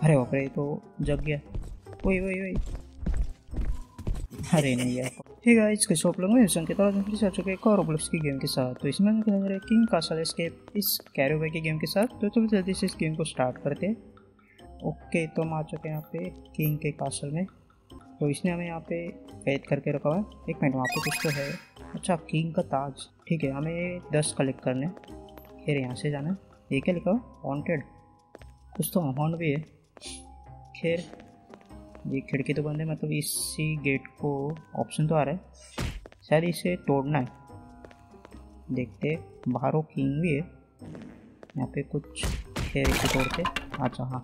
अरे बाप रे, तो जग गया। वही वही वही। अरे नहीं यार। ठीक है, इसके शॉप लोग में संकेत और फिर से आ चुके एक और रोब्लॉक्स की गेम के साथ। तो इसमें हम खेल रहे किंग कासल एस्केप इस कैरोवे की गेम के साथ। तो चलो जल्दी से इस गेम को स्टार्ट करते हैं। ओके, तो हम आ चुके हैं यहाँ पे किंग के कासल में। तो इसने हमें यहाँ पे कैद करके रखा हुआ है। एक मिनट, वहाँ पे कुछ तो है। अच्छा, किंग का ताज। ठीक है, हमें 10 कलेक्ट करने। फिर यहाँ से जाना है। ये क्या लिखा हुआ? वांटेड। कुछ तो अमाउंट भी है। खैर, ये खिड़की तो बंद है, मतलब इसी गेट को ऑप्शन तो आ रहा है, शायद इसे तोड़ना है। देखते, बाहर वो किंग भी है यहाँ पे कुछ। खैर, इसे तोड़ते। अच्छा हाँ,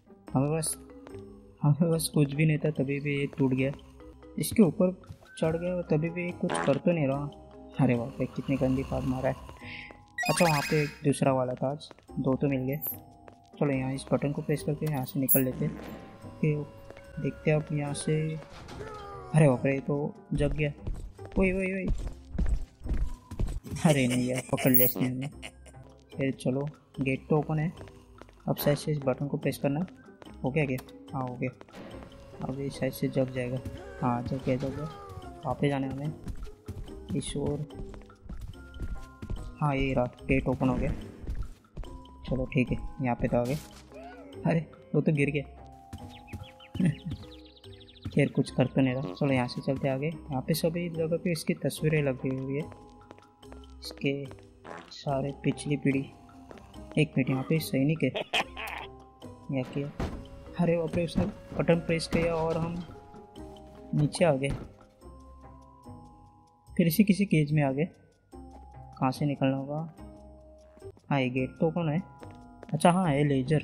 हमें बस कुछ भी नहीं था तभी भी ये टूट गया। इसके ऊपर चढ़ गया तभी भी कुछ कर तो नहीं रहा। अरे बाप रे, कितनी गंदी फाड़ मारा है। अच्छा, वहाँ पे एक दूसरा वाला था, आज 2 तो मिल गए। चलो यहाँ इस बटन को प्रेस करके यहाँ से निकल लेते। फिर देखते हैं अब यहाँ से। अरे बाप रे, तो जग गया। वही वही वही। अरे नहीं यार, पकड़ ले इसने हमें। फिर चलो, गेट तो ओपन है। अब शायद से इस बटन को प्रेस करना। हो गया क्या? हाँ हो गया। अब ये शायद से जग जाएगा। हाँ जग गया जग गया। वहाँ पे जाना है हमें इस ओर। हाँ ये रहा, गेट ओपन हो गया। चलो ठीक है, यहाँ पे तो आ गए। अरे वो तो गिर गया। खैर, कुछ कर तो नहीं रहा। चलो यहाँ से चलते आगे। यहाँ पे सभी जगह पे इसकी तस्वीरें लगी हुई है, इसके सारे पिछली पीढ़ी। एक मिनट, यहाँ पे सैनिक है। यहाँ किया। अरे बाप रे, उसने बटन प्रेस किया और हम नीचे आ गए। फिर इसी किसी केज में आ गए। कहाँ से निकलना होगा? हाँ ये गेट तो ओपन है। अच्छा हाँ, ये लेजर,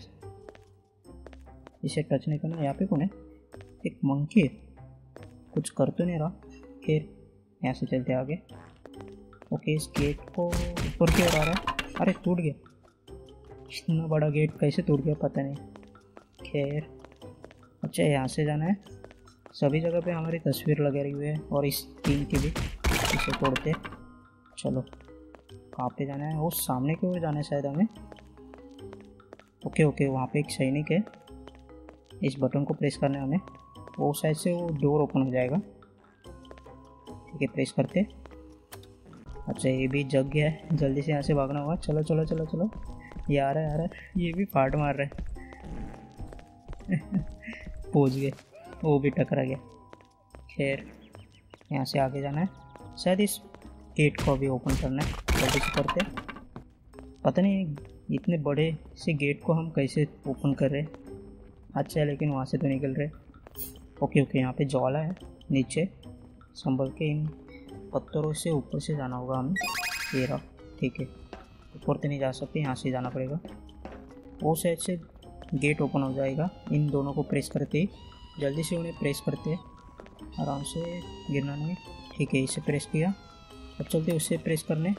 इसे टच नहीं करना। यहाँ पे कौन है? एक मंकी है, कुछ कर तो नहीं रहा। फिर यहाँ से चलते आगे। ओके, इस गेट को ऊपर की ओर आ रहा है। अरे टूट गया। इतना बड़ा गेट कैसे टूट गया पता नहीं। खैर, अच्छा यहाँ से जाना है। सभी जगह पे हमारी तस्वीर लगी रही हुई है और इस टीम की भी। इसे तोड़ते। चलो, कहाँ पे जाना है? वो सामने की ओर जाना है शायद हमें। ओके ओके, वहाँ पे एक सैनिक है। इस बटन को प्रेस करना है हमें। वो शायद से वो डोर ओपन हो जाएगा। ठीक है, प्रेस करते। अच्छा, ये भी जग गया है। जल्दी से यहाँ से भागना होगा। चलो चलो चलो चलो। ये आ रहा है, आ रहा है। ये भी फाड़ मार रहा है। पहुँच गए। वो भी टकरा गया। खैर, यहाँ से आगे जाना है। शायद इस गेट को अभी ओपन करना है। जल्दी से करते। पता नहीं इतने बड़े से गेट को हम कैसे ओपन कर रहे। अच्छा है, लेकिन वहाँ से तो निकल रहे। ओके ओके, यहाँ पे ज्वाला है। नीचे संभल के इन पत्थरों से ऊपर से जाना होगा हमें। ये रहा। ठीक है, ऊपर तो नहीं जा सकते, यहाँ से जाना पड़ेगा। वो साइड से गेट ओपन हो जाएगा। इन दोनों को प्रेस करते ही, जल्दी से उन्हें प्रेस करते, आराम से, गिरना नहीं। ठीक है, इसे प्रेस किया। अब चलते उससे प्रेस करने।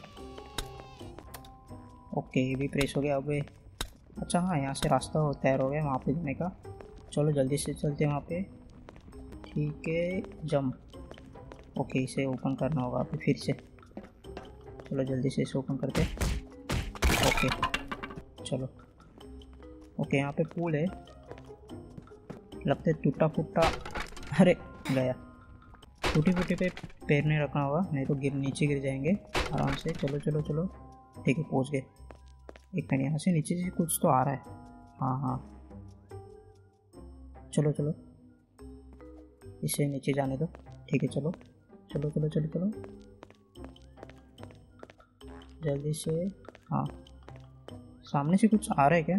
ओके, ये भी प्रेस हो गया। अब अच्छा हाँ, यहाँ से रास्ता तैयार हो गया वहाँ पे जाने का। चलो जल्दी से चलते हैं वहाँ पे। ठीक है, जंप। ओके, इसे ओपन करना होगा अभी फिर से। चलो जल्दी से इसे ओपन करते। ओके चलो। ओके, यहाँ पे पूल है, लगता है टूटा फूटा। अरे गया। टूटी फूटी पे पैर नहीं रखना होगा, नहीं तो नीचे गिर जाएंगे आराम से। चलो चलो चलो। ठीक है, पहुँच गए। एक मिनट, यहाँ से नीचे से कुछ तो आ रहा है। हाँ हाँ, चलो चलो, इसे नीचे जाने दो। ठीक है, चलो चलो चलो चलो चलो जल्दी से। हाँ, सामने से कुछ आ रहा है क्या?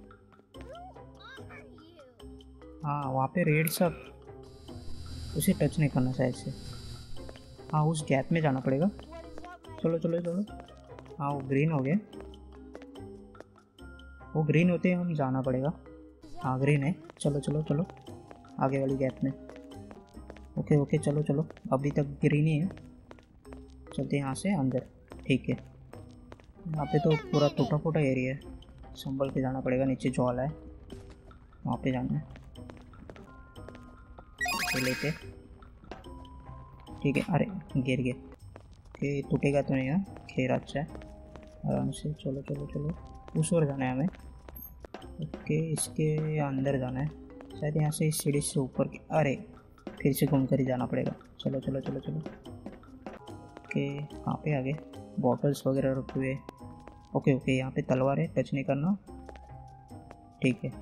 हाँ, वहाँ पे रेड सब, उसे टच नहीं करना शायद से। हाँ, उस गैप में जाना पड़ेगा। चलो चलो चलो। हाँ, वो ग्रीन हो गया। वो ग्रीन होते ही हम जाना पड़ेगा। हाँ ग्रीन है। चलो चलो चलो, आगे वाली गैप में। ओके ओके, चलो चलो, अभी तक ग्रीन ही है। चलते यहाँ से अंदर। ठीक है, यहाँ पे तो पूरा टूटा फूटा एरिया है, संभल के जाना पड़ेगा। नीचे ज्वाला है, वहाँ पे जाना है। लेते। ठीक है, अरे गिर गए। ओके, टूटेगा तो नहीं है। खैर अच्छा है, आराम से। चलो चलो चलो, उस ओर जाना है हमें। ओके, इसके अंदर जाना है शायद, यहाँ से इस सीढ़ी से ऊपर की, अरे फिर से घूम कर ही जाना पड़ेगा। चलो चलो चलो चलो। ओके, कहाँ पे आगे बॉटल्स वगैरह रखे हुए। ओके ओके, यहाँ पे तलवार है, टच नहीं करना, ठीक है।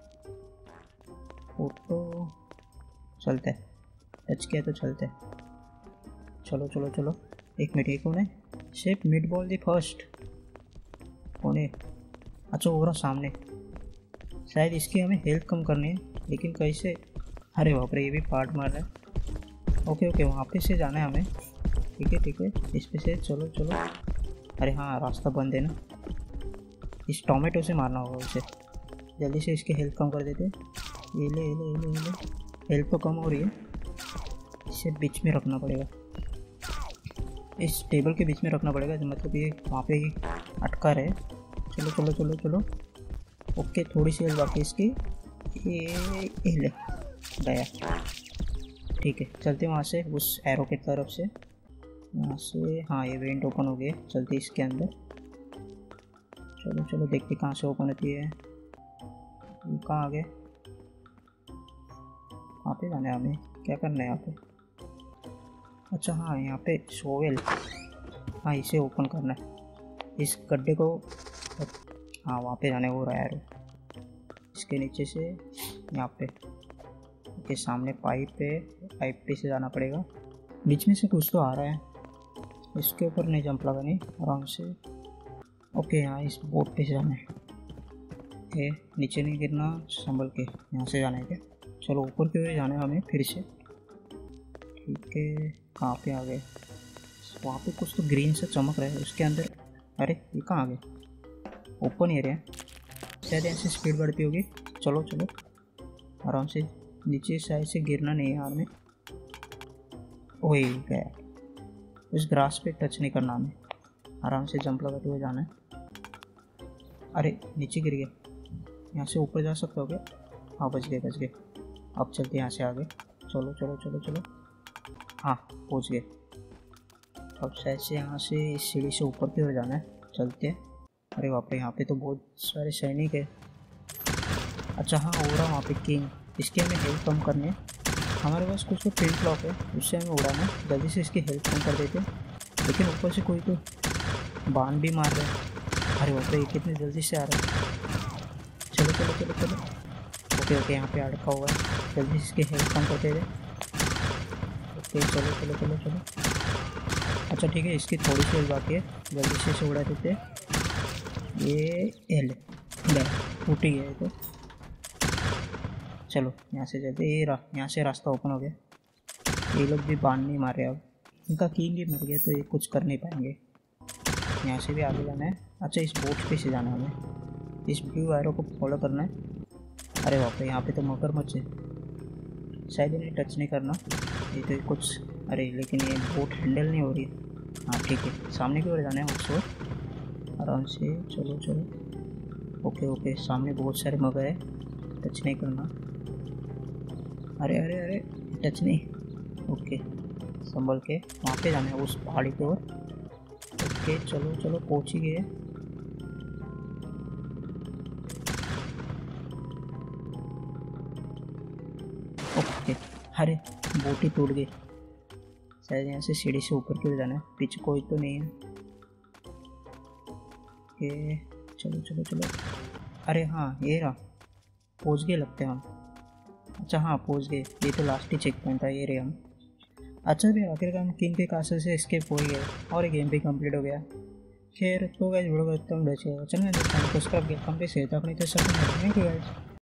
फोटो चलते हैं, टच किया तो चलते हैं। चलो चलो चलो। एक मिनट, ये कौन है? Shape mid ball the first कौन है? अच्छा, वो रहा सामने, शायद इसकी हमें हेल्थ कम करनी है, लेकिन कैसे? अरे बाप रे, ये भी पार्ट मार रहा है। ओके ओके, वहाँ पे से जाना है हमें, ठीक है ठीक है, इस पे से चलो चलो। अरे हाँ, रास्ता बंद है ना, इस टोमेटो से मारना होगा उसे। जल्दी से इसकी हेल्थ कम कर देते। ये ले ये ले ये ले ये ले, हेल्थ तो कम हो रही है, इसे बीच में रखना पड़ेगा, इस टेबल के बीच में रखना पड़ेगा, मतलब ये वहाँ पे ही अटका रहे। चलो चलो चलो चलो। ओके, थोड़ी सी हेल्थ बाकी इसकी, ये ले गया, ठीक है। चलते वहाँ से उस एरो की तरफ से, यहाँ से। हाँ, ये वेंट ओपन हो गए, चलते इसके अंदर। चलो चलो, देखते कहाँ से ओपन होती है। कहाँ आ गए? कहाँ पे जाना है हमें? क्या करना है यहाँ पे? अच्छा हाँ, यहाँ पे शोवेल, हाँ इसे ओपन करना है, इस गड्ढे को। हाँ, वहाँ पे जाना है, वो रहा एरो, इसके नीचे से यहाँ पे। ओके, सामने पाइप है, पाइप पे से जाना पड़ेगा। बीच में से कुछ तो आ रहा है, इसके ऊपर नहीं जंप लगा, नहीं आराम से। ओके, यहाँ इस बोट पे से जाना है, ये नीचे नहीं गिरना, संभल के यहाँ से जाना है क्या? चलो, ऊपर की ओर जाना है हमें फिर से, ठीक है। कहाँ पे आ गए? वहाँ पे कुछ तो ग्रीन से चमक रहा है उसके अंदर। अरे ये कहाँ आ गए? ओपन एरिया, शायद ऐसे स्पीड बढ़ती होगी। चलो चलो, आराम से, नीचे साइड से गिरना नहीं है यार में। ओए गया, उस ग्रास पे टच नहीं करना हमें, आराम से जंप लगाते हुए जाना है। अरे नीचे गिर गया, यहाँ से ऊपर जा सकते हो क्या? हाँ, बच गए बच गए। अब चलते यहाँ से आगे, चलो चलो चलो चलो। हाँ, पहुँच गए। अब शायद से यहाँ से इस सीढ़ी से ऊपर की ओर जाना है, चलते हैं। अरे बाप रे, यहाँ पे तो बहुत सारे सैनिक है। अच्छा हाँ, हो रहा वहाँ पे किंग, इसकी हमें हेल्थ कम करनी है। हमारे पास कुछ तो फील्ड क्लॉक है, उससे हमें उड़ाना है, जल्दी से इसकी हेल्थ कम कर देते हैं। लेकिन ऊपर से कोई तो बाण भी मार रहा है। अरे बाप रे, कितने जल्दी से आ रहा है। चलो चलो चलो चलो। ओके ओके, यहाँ पे अड़का हुआ है, जल्दी से इसकी हेल्थ कम करते थे। ओके, चलो चलो चलो चलो। अच्छा ठीक है, इसकी थोड़ी सी हेल्थ बाकी है, जल्दी से इसे उड़ा देते। ये एल टूट ही गया तो। चलो यहाँ से जल्दी, ये यहाँ से रास्ता ओपन हो गया। ये लोग भी बाण नहीं मार रहे, अब इनका किंग ही मर गया तो ये कुछ कर नहीं पाएंगे। यहाँ से भी आगे जाना है। अच्छा, इस बोट पे से जाना है हमें, इस ब्लू एरो को फॉलो करना है। अरे बाप रे, यहाँ पे तो मगरमच्छ है, शायद इन्हें टच नहीं करना, ये तो कुछ। अरे लेकिन ये बोट हैंडल नहीं हो रही है। हाँ ठीक है, सामने की ओर जाना है उस ओर, आराम से। चलो चलो। ओके ओके, सामने बहुत सारे मगर है, टच नहीं करना। अरे अरे अरे, टच नहीं। ओके, संभल के वहाँ पे जाना है, उस पहाड़ी की ओर। ओके, चलो चलो, पहुँच ही गए। ओके, अरे बोट ही टूट गई, शायद यहाँ से सीढ़ी से ऊपर की ओर जाना है, पीछे कोई तो नहीं है। ओके, चलो चलो चलो। अरे हाँ, ये रहा, पहुँच गए लगते हैं हम। अच्छा हाँ, पहुँच गए, ये तो लास्ट ही चेक पॉइंट था, ये रहे हम। अच्छा भी, आखिरकार हम किंग के कासल से एस्केप हो गए और ये गेम भी कंप्लीट हो गया। खैर तो गाइस, वीडियो को एकदम बेचे चैनल को सब्सक्राइब किया, कंप्लीट से अपनी तो सब। Thank you guys.